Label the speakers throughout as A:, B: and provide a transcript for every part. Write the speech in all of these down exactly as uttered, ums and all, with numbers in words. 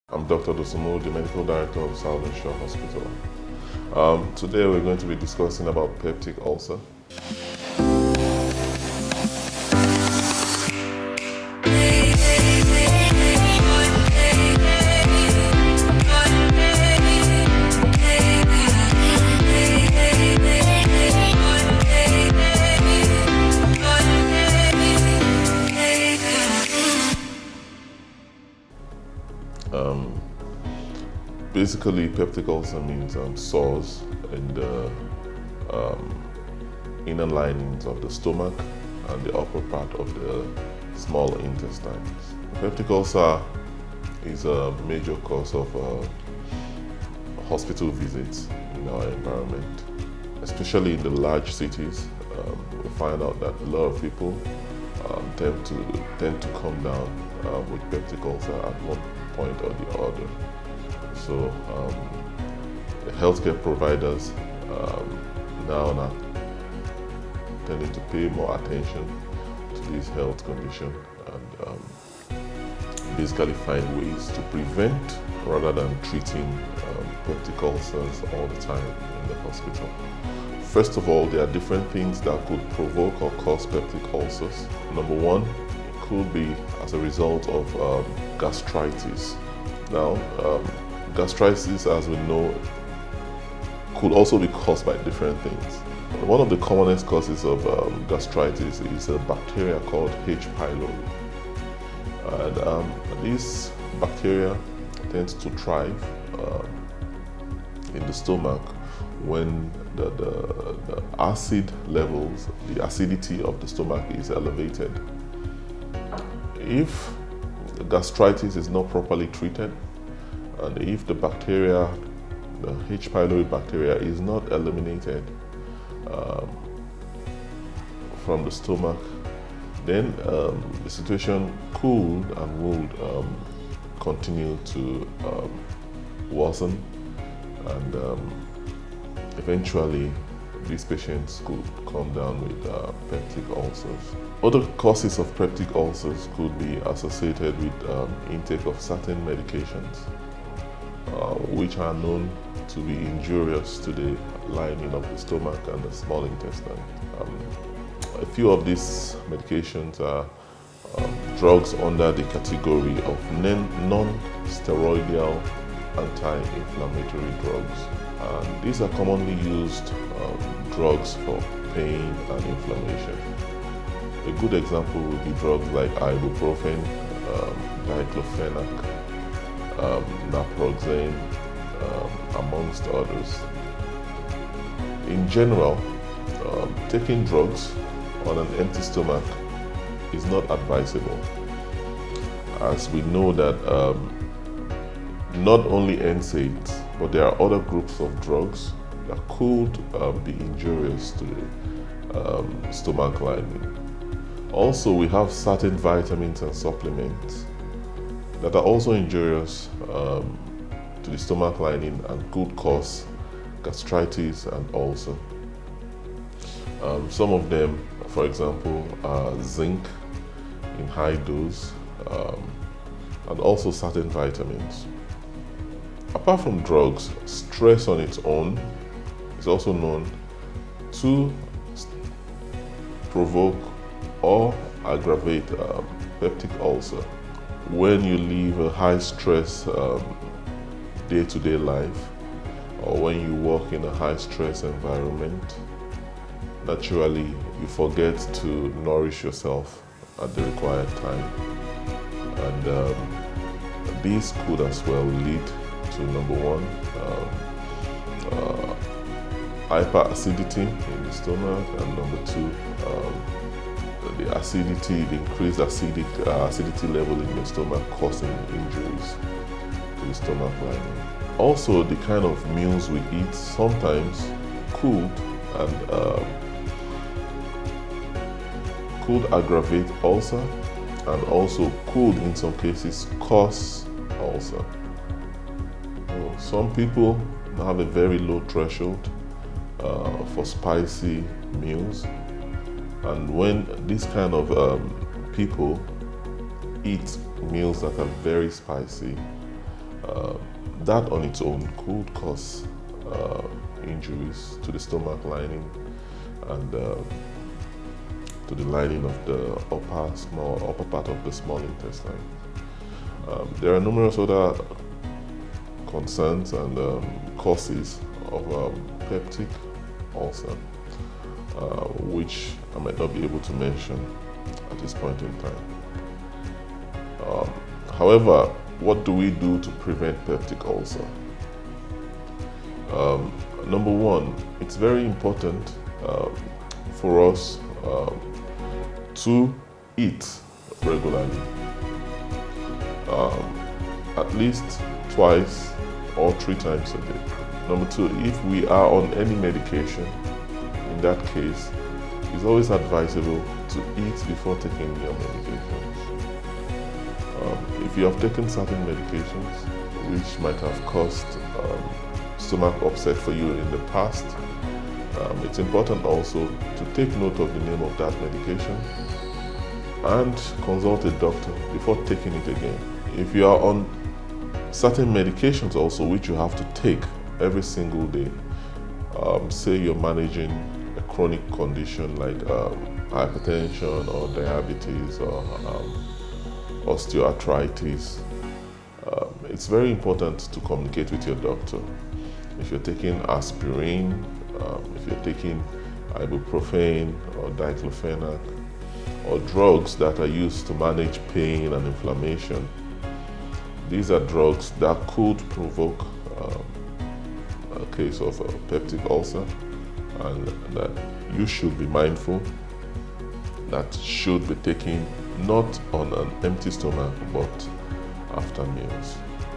A: I'm Doctor Dosunmu, the Medical Director of Southern Shore Hospital. Um, today we're going to be discussing about peptic ulcer. Um, basically, peptic ulcer means um, sores in the um, inner linings of the stomach and the upper part of the small intestines. Peptic ulcer is a major cause of uh, hospital visits in our environment, especially in the large cities. Um, we find out that a lot of people um, tend to tend to come down uh, with peptic ulcer at one point or the other. So um, the healthcare providers um, now are tending to pay more attention to this health condition and um, basically find ways to prevent rather than treating um, peptic ulcers all the time in the hospital. First of all, there are different things that could provoke or cause peptic ulcers. Number one, it could be as a result of um, gastritis. Now, um, gastritis, as we know, could also be caused by different things. One of the commonest causes of um, gastritis is a bacteria called H. pylori. And um, this bacteria tends to thrive uh, in the stomach when the, the, the acid levels, the acidity of the stomach is elevated. If the gastritis is not properly treated, and if the bacteria, the H. pylori bacteria, is not eliminated um, from the stomach, then um, the situation could and would um, continue to um, worsen, and um, eventually these patients could come down with uh, peptic ulcers. Other causes of peptic ulcers could be associated with um, intake of certain medications, uh, which are known to be injurious to the lining of the stomach and the small intestine. Um, a few of these medications are um, drugs under the category of non-steroidal anti-inflammatory drugs. And these are commonly used um, drugs for pain and inflammation. A good example would be drugs like ibuprofen, um, diclofenac, um, naproxen, um, amongst others. In general, um, taking drugs on an empty stomach is not advisable, as we know that um, not only N SAIDs, but there are other groups of drugs that could um, be injurious to the um, stomach lining. Also, we have certain vitamins and supplements that are also injurious um, to the stomach lining and could cause gastritis and ulcer. Um, some of them, for example, are zinc in high dose, um, and also certain vitamins. Apart from drugs, stress on its own is also known to provoke or aggravate um, peptic ulcer. When you live a high-stress um, day-to-day life, or when you work in a high-stress environment, naturally you forget to nourish yourself at the required time. And um, this could as well lead to, number one, um, uh, hyperacidity in the stomach, and number two, um, the acidity, the increased acidic, uh, acidity level in your stomach causing injuries to the stomach lining. Also, the kind of meals we eat sometimes could and uh, could aggravate ulcer, and also could, in some cases, cause ulcer. So some people have a very low threshold uh, for spicy meals, and when this kind of um, people eat meals that are very spicy, that on its own could cause uh, injuries to the stomach lining and uh, to the lining of the upper small upper part of the small intestine. Um, there are numerous other concerns and um, causes of um, peptic ulcer, uh, which I might not be able to mention at this point in time. Um, however, what do we do to prevent peptic ulcer? Um, number one, it's very important um, for us um, to eat regularly, um, at least twice or three times a day. Number two, if we are on any medication, in that case, it's always advisable to eat before taking your medications. Um, if you have taken certain medications which might have caused um, stomach upset for you in the past, um, it's important also to take note of the name of that medication and consult a doctor before taking it again. If you are on certain medications also which you have to take every single day, um, say you're managing a chronic condition like um, hypertension or diabetes or um, osteoarthritis, um, it's very important to communicate with your doctor. If you're taking aspirin, um, if you're taking ibuprofen or diclofenac, or drugs that are used to manage pain and inflammation, these are drugs that could provoke um, a case of a peptic ulcer, and that you should be mindful that should be taken not on an empty stomach but after meals.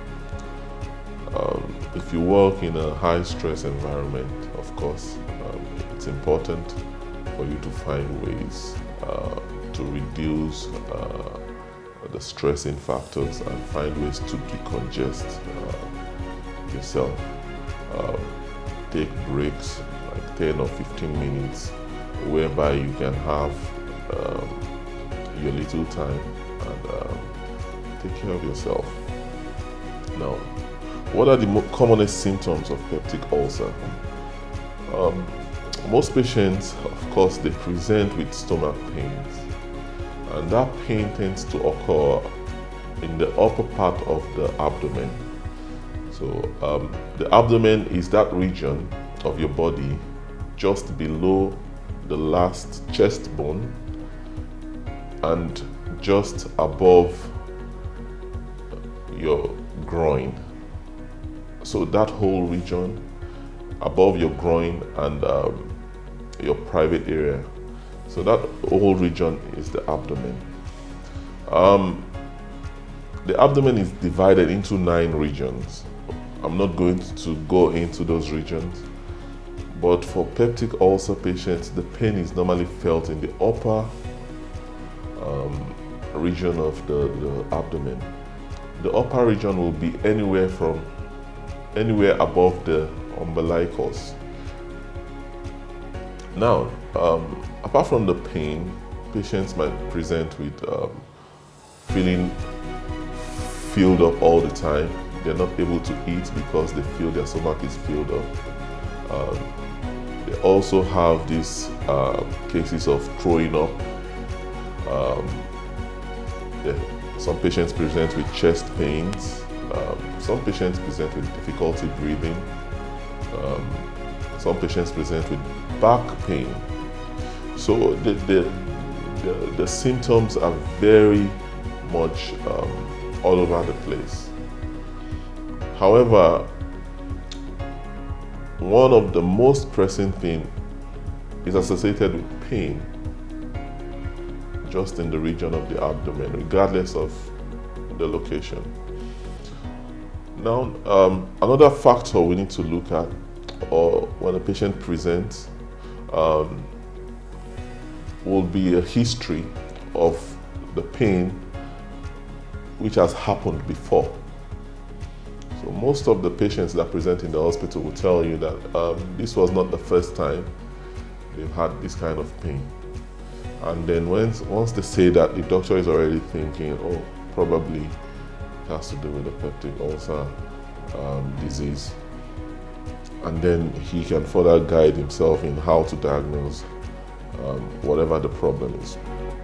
A: Um, if you work in a high stress environment, of course, um, it's important for you to find ways uh, to reduce uh, the stressing factors and find ways to decongest uh, yourself. Uh, take breaks like ten or fifteen minutes whereby you can have um, your little time and um, take care of yourself. Now, what are the mo commonest symptoms of peptic ulcer? Um, most patients, of course, they present with stomach pains, and that pain tends to occur in the upper part of the abdomen. So um, the abdomen is that region of your body just below the last chest bone and just above your groin. So that whole region above your groin and um, your private area. So that whole region is the abdomen. Um, the abdomen is divided into nine regions. I'm not going to go into those regions, but for peptic ulcer patients, the pain is normally felt in the upper um, region of the, the abdomen. The upper region will be anywhere from anywhere above the umbilicus. Now, um, apart from the pain, patients might present with um, feeling filled up all the time. They're not able to eat because they feel their stomach is filled up. Um, they also have these uh, cases of throwing up. Um, they, some patients present with chest pains. Um, some patients present with difficulty breathing. Um, some patients present with back pain. So the, the, the, the symptoms are very much um, all over the place. However, one of the most pressing things is associated with pain just in the region of the abdomen, regardless of the location. Now, um, another factor we need to look at, or when a patient presents, um, will be a history of the pain which has happened before. So most of the patients that present in the hospital will tell you that um, this was not the first time they've had this kind of pain. And then once, once they say that, the doctor is already thinking, oh, probably it has to do with the peptic ulcer. um, disease, and then he can further guide himself in how to diagnose um, whatever the problem is.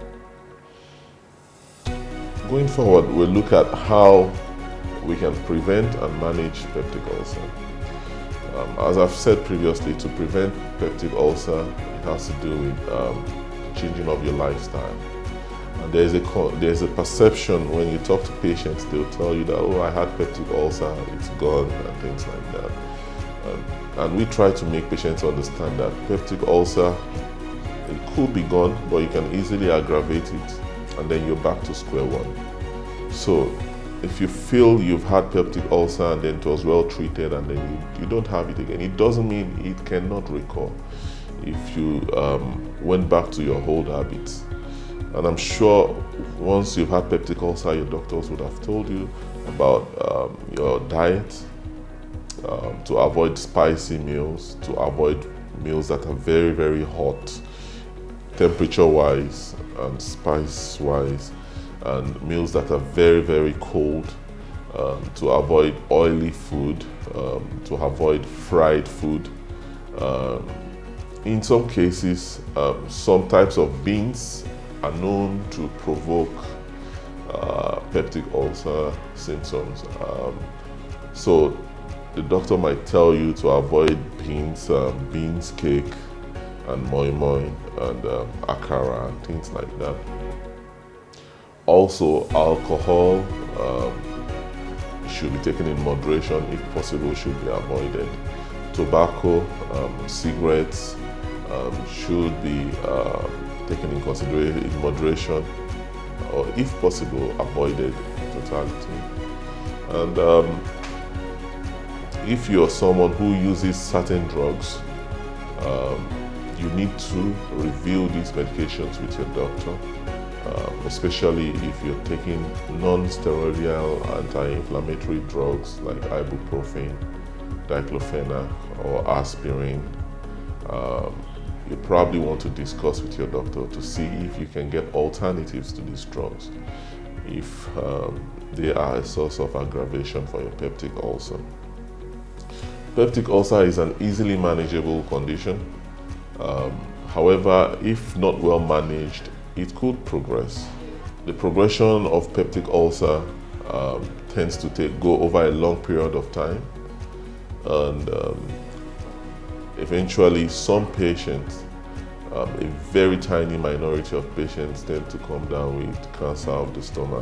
A: Going forward, we'll look at how we can prevent and manage peptic ulcer. Um, as I've said previously, to prevent peptic ulcer, it has to do with um, changing of your lifestyle. And there's a there's a perception when you talk to patients, they'll tell you that, oh, I had peptic ulcer, it's gone, and things like that. Um, and we try to make patients understand that peptic ulcer, it could be gone, but you can easily aggravate it, and then you're back to square one. So if you feel you've had peptic ulcer and then it was well treated and then you, you don't have it again, it doesn't mean it cannot recur if you um, went back to your old habits. And I'm sure once you've had peptic ulcer, your doctors would have told you about um, your diet, um, to avoid spicy meals, to avoid meals that are very, very hot, temperature-wise and spice-wise, and meals that are very, very cold, um, to avoid oily food, um, to avoid fried food. Um, in some cases, um, some types of beans are known to provoke uh, peptic ulcer symptoms. Um, so the doctor might tell you to avoid beans, um, beans cake, and moi moi, and um, akara, and things like that. Also, alcohol um, should be taken in moderation, if possible, should be avoided. Tobacco, um, cigarettes um, should be uh, taken in consideration in moderation, or if possible, avoided in totality. And um, if you're someone who uses certain drugs, um, you need to review these medications with your doctor, uh, especially if you're taking non-steroidal anti-inflammatory drugs like ibuprofen, diclofenac, or aspirin. Um, you probably want to discuss with your doctor to see if you can get alternatives to these drugs, if um, they are a source of aggravation for your peptic ulcer. Peptic ulcer is an easily manageable condition. Um, however, if not well managed, it could progress. The progression of peptic ulcer um, tends to take, go over a long period of time, and um, eventually some patients, um, a very tiny minority of patients, tend to come down with cancer of the stomach,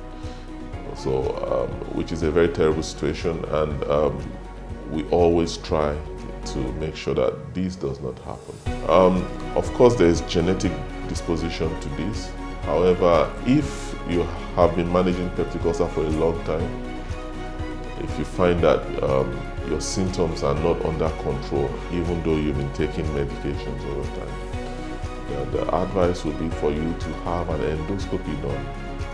A: so um, which is a very terrible situation, and um, we always try to make sure that this does not happen. Um, of course, there is genetic disposition to this. However, if you have been managing peptic ulcer for a long time, if you find that um, your symptoms are not under control, even though you've been taking medications over time, the, the advice would be for you to have an endoscopy done.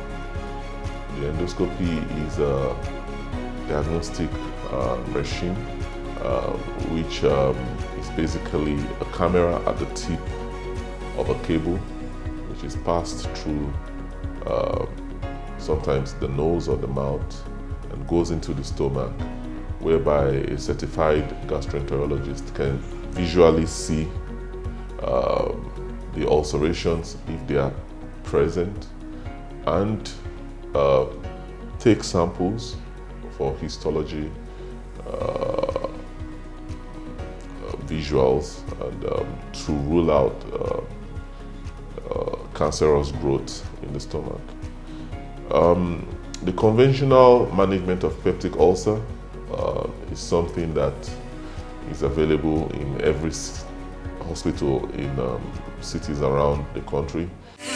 A: The endoscopy is a diagnostic uh, machine Uh, which um, is basically a camera at the tip of a cable, which is passed through uh, sometimes the nose or the mouth and goes into the stomach, whereby a certified gastroenterologist can visually see uh, the ulcerations if they are present, and uh, take samples for histology, uh, visuals, and um, to rule out uh, uh, cancerous growth in the stomach. Um, the conventional management of peptic ulcer uh, is something that is available in every hospital in um, cities around the country.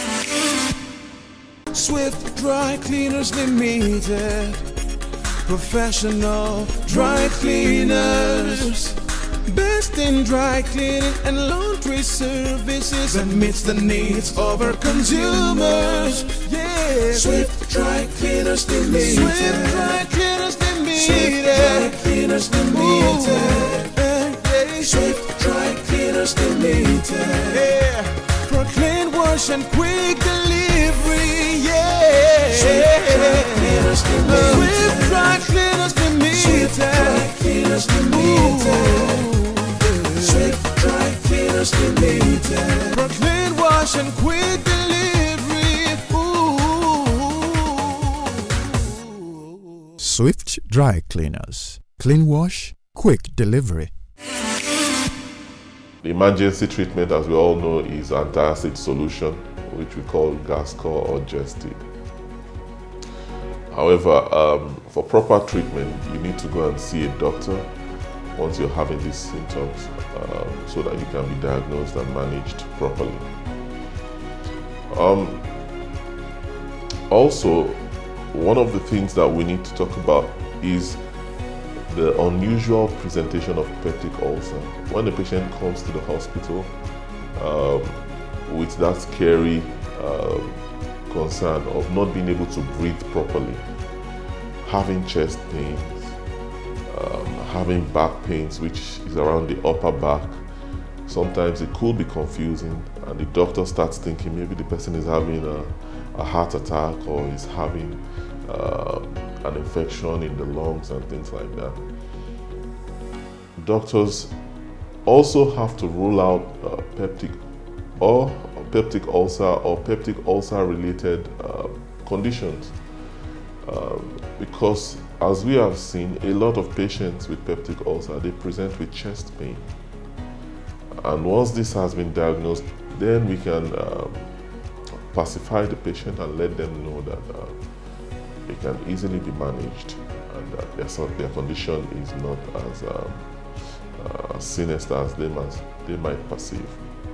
B: Swift Dry Cleaners Limited, professional dry cleaners. Best in dry cleaning and laundry services that meets the needs of our consumers. Yeah, Swift Dry Cleaners Limited. Swift Dry Cleaners Limited. Swift Dry Cleaners Limited. Yeah, Swift Dry Cleaners Limited. Yeah, for clean wash and quick delivery. Yeah, Swift Dry Cleaners Limited. Swift Dry Cleaners Limited. Dry Cleaners. Clean wash, quick delivery.
A: The emergency treatment, as we all know, is antacid solution, which we call Gascol or Gestid. However, um, for proper treatment, you need to go and see a doctor once you're having these symptoms, uh, so that you can be diagnosed and managed properly. Um, also, one of the things that we need to talk about is the unusual presentation of peptic ulcer. When the patient comes to the hospital um, with that scary uh, concern of not being able to breathe properly, having chest pains, um, having back pains, which is around the upper back. Sometimes it could be confusing, and the doctor starts thinking maybe the person is having a, a heart attack or is having uh, an infection in the lungs and things like that. Doctors also have to rule out uh, peptic or peptic ulcer or peptic ulcer related uh, conditions, um, because as we have seen, a lot of patients with peptic ulcer, they present with chest pain. And once this has been diagnosed, then we can um, pacify the patient and let them know that uh, they can easily be managed and that their, their condition is not as um, uh, sinister as they, must, they might perceive.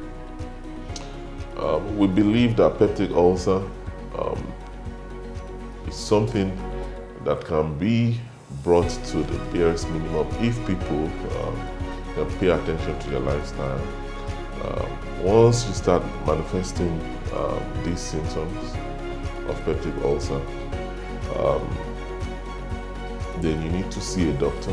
A: Um, we believe that peptic ulcer um, is something that can be brought to the barest minimum if people um, can pay attention to their lifestyle. Um, once you start manifesting um, these symptoms of peptic ulcer, um, then you need to see a doctor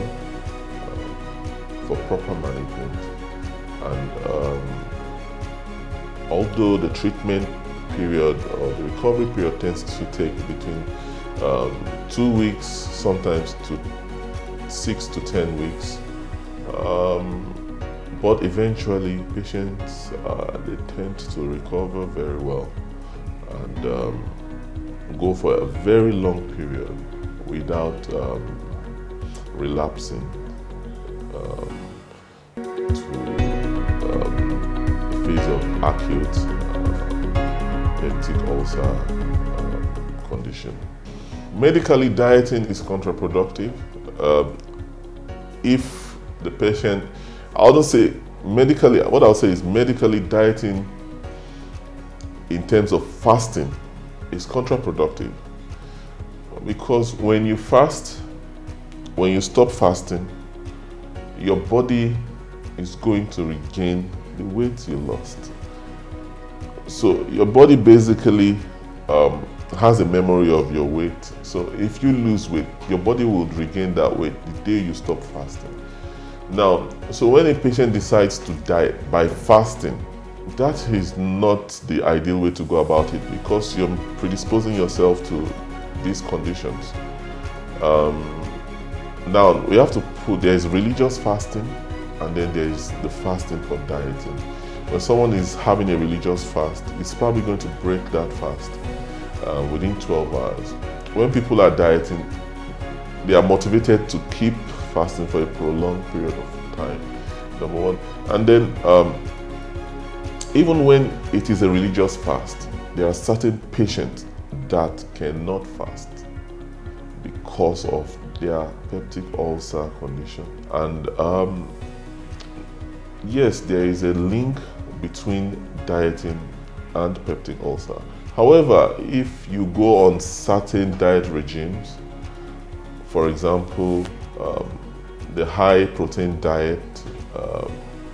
A: uh, for proper management. And um, although the treatment period or the recovery period tends to take between um, two weeks, sometimes to six to ten weeks, um, but eventually patients uh, they tend to recover very well and um, go for a very long period without um, relapsing um, to um, a phase of acute uh, peptic ulcer uh, condition. Medically, dieting is counterproductive. Uh, if the patient, I wouldn't say medically, what I'll say is medically dieting in terms of fasting is counterproductive, because when you fast, when you stop fasting, your body is going to regain the weight you lost. So your body basically um, has a memory of your weight. So if you lose weight, your body will regain that weight the day you stop fasting. Now, so when a patient decides to diet by fasting, that is not the ideal way to go about it, because you're predisposing yourself to these conditions. Um, now, we have to put, there's religious fasting, and then there is the fasting for dieting. When someone is having a religious fast, it's probably going to break that fast uh, within twelve hours. When people are dieting, they are motivated to keep fasting for a prolonged period of time, number one. And then, um, even when it is a religious fast, there are certain patients that cannot fast because of their peptic ulcer condition. And um, yes, there is a link between dieting and peptic ulcer. However, if you go on certain diet regimes, for example, um, the high protein diet, um,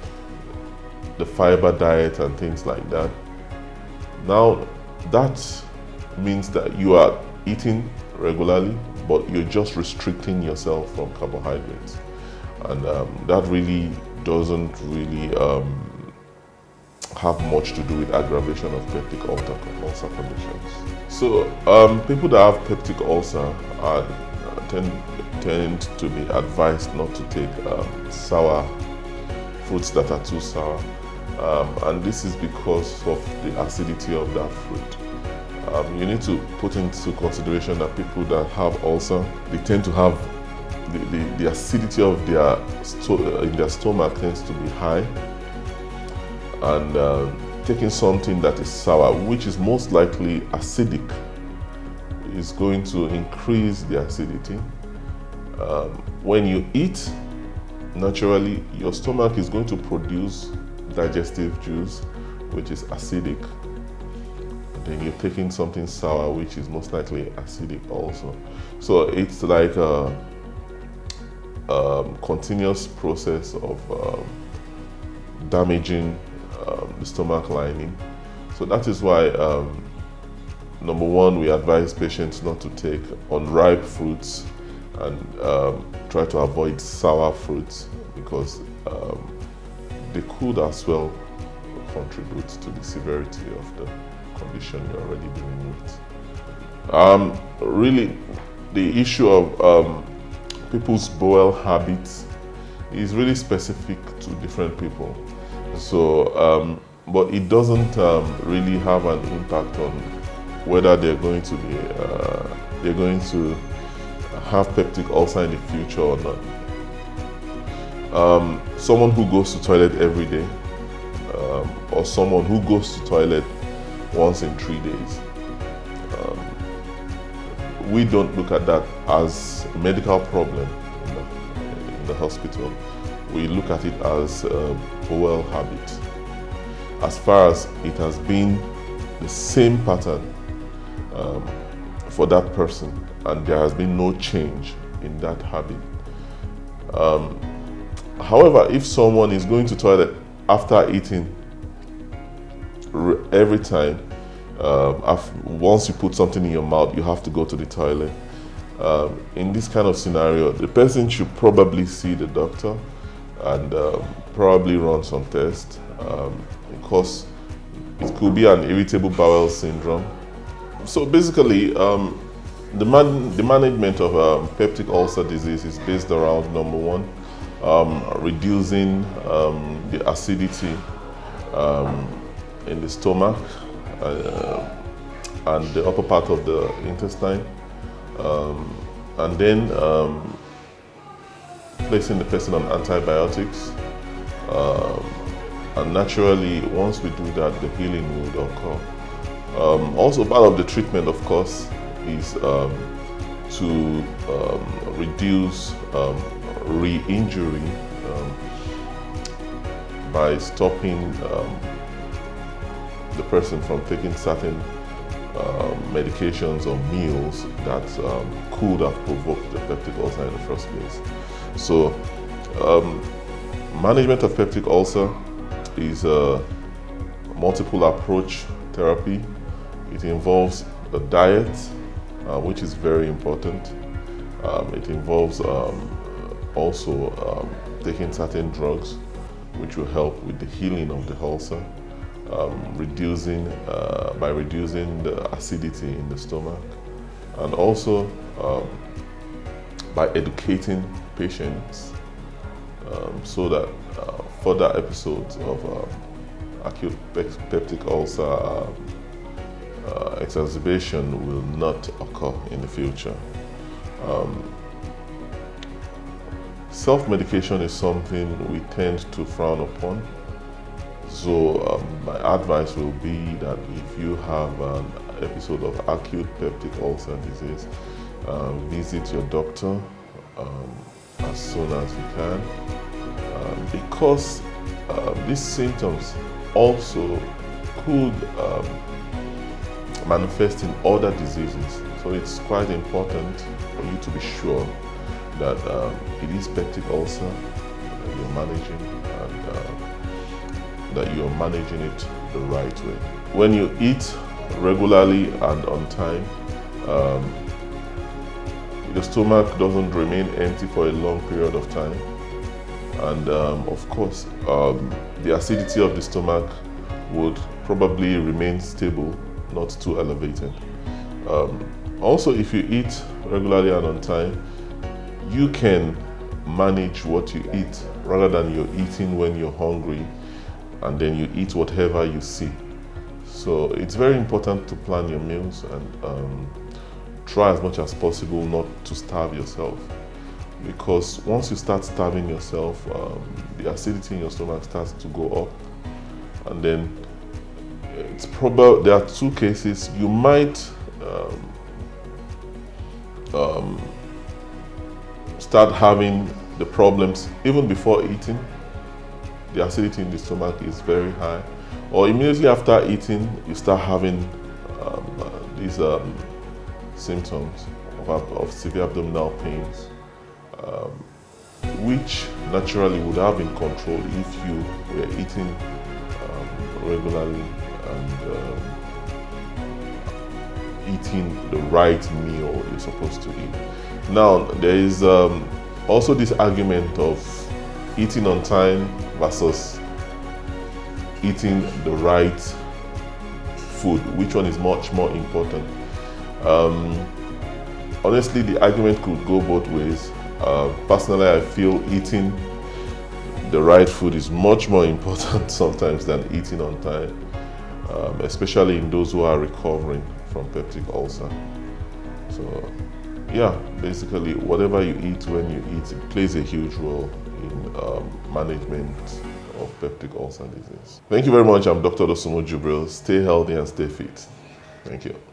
A: the fiber diet and things like that, now that means that you are eating regularly, but you're just restricting yourself from carbohydrates. And um, that really doesn't really um, have much to do with aggravation of peptic ulcer, ulcer conditions. So um, people that have peptic ulcer are, uh, tend, tend to be advised not to take um, sour fruits that are too sour. Um, and this is because of the acidity of that fruit. Um, you need to put into consideration that people that have ulcer, they tend to have the, the, the acidity of their in their stomach tends to be high, and uh, taking something that is sour, which is most likely acidic, is going to increase the acidity. Um, when you eat, naturally your stomach is going to produce digestive juice, which is acidic. Then you're taking something sour, which is most likely acidic also. So it's like a, a continuous process of um, damaging um, the stomach lining. So that is why, um, number one, we advise patients not to take unripe fruits and um, try to avoid sour fruits, because um, they could as well contribute to the severity of the condition you're already dealing with. Um, really, the issue of um, people's bowel habits is really specific to different people. So, um, but it doesn't um, really have an impact on whether they're going to be uh, they're going to have peptic ulcer in the future or not. Um, someone who goes to toilet every day, um, or someone who goes to toilet once in three days, um, we don't look at that as a medical problem in the, in the hospital. We look at it as a bowel habit. As far as it has been the same pattern um, for that person, and there has been no change in that habit. Um, however, if someone is going to toilet after eating every time, um, after, once you put something in your mouth, you have to go to the toilet. Um, in this kind of scenario, the person should probably see the doctor and um, probably run some tests, um, because it could be an irritable bowel syndrome. So basically, um, the, man, the management of um, peptic ulcer disease is based around, number one, um, reducing um, the acidity um, in the stomach uh, and the upper part of the intestine, um, and then um, placing the person on antibiotics. Um, and naturally, once we do that, the healing would occur. Um, also, part of the treatment, of course, is um, to um, reduce um, re-injury um, by stopping um, the person from taking certain um, medications or meals that um, could have provoked the peptic ulcer in the first place. So, um, management of peptic ulcer is a multiple approach therapy. It involves a diet, uh, which is very important. Um, it involves um, also um, taking certain drugs, which will help with the healing of the ulcer, um, reducing uh, by reducing the acidity in the stomach, and also um, by educating patients um, so that uh, further episodes of um, acute peptic ulcer uh, uh, exacerbation will not occur in the future. Um, Self-medication is something we tend to frown upon. So um, my advice will be that if you have an episode of acute peptic ulcer disease, uh, visit your doctor um, as soon as you can, uh, because uh, these symptoms also could um, manifest in other diseases. So it's quite important for you to be sure that um, it is peptic ulcer that you're managing, and uh, that you're managing it the right way. When you eat regularly and on time, um, the stomach doesn't remain empty for a long period of time. And um, of course, um, the acidity of the stomach would probably remain stable, not too elevated. Um, also, if you eat regularly and on time, you can manage what you eat rather than you're eating when you're hungry and then you eat whatever you see. So it's very important to plan your meals and um, try as much as possible not to starve yourself, because because once you start starving yourself, um, the acidity in your stomach starts to go up, and then it's probable there are two cases. You might um, um, start having the problems even before eating. The acidity in the stomach is very high, or immediately after eating, you start having um, uh, these um, symptoms of, of severe abdominal pains, um, which naturally would have been controlled if you were eating um, regularly and um, eating the right meal you're supposed to eat. Now, there is um, also this argument of eating on time versus eating the right food. Which one is much more important? Um, honestly, the argument could go both ways. Uh, personally, I feel eating the right food is much more important sometimes than eating on time, um, especially in those who are recovering from peptic ulcer. So, yeah, basically, whatever you eat when you eat, it plays a huge role in um, management of peptic ulcer disease. Thank you very much. I'm Doctor Dosunmu Jubril. Stay healthy and stay fit. Thank you.